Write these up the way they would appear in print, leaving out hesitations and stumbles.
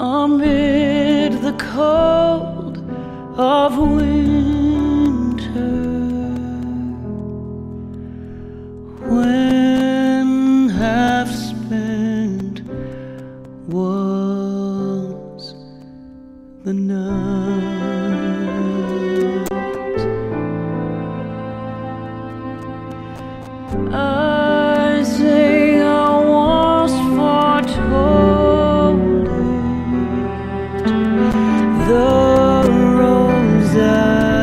amid the cold of winter, when half spent was the night. I say I was foretold it, the rose I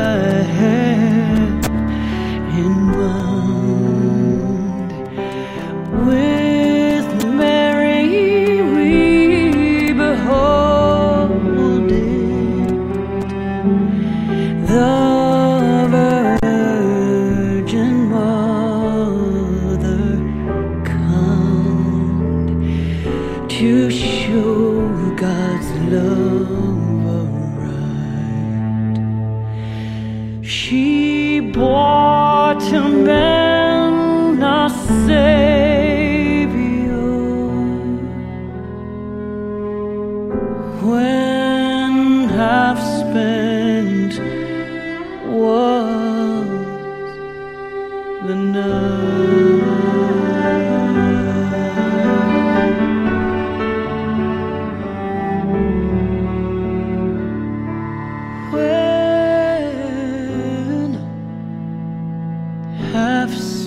had in mind. With Mary we behold it, the Virgin Mother kind, to show God's love aright. She bore to men a Savior, when half spent was the night. When half